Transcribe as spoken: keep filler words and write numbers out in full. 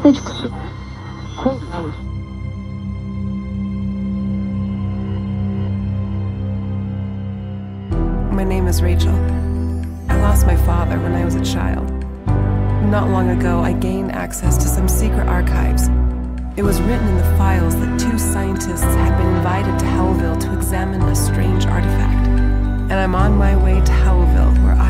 My name is Rachel. I lost my father when I was a child. Not long ago, I gained access to some secret archives. It was written in the files that two scientists had been invited to Howlville to examine a strange artifact. And I'm on my way to Howlville, where I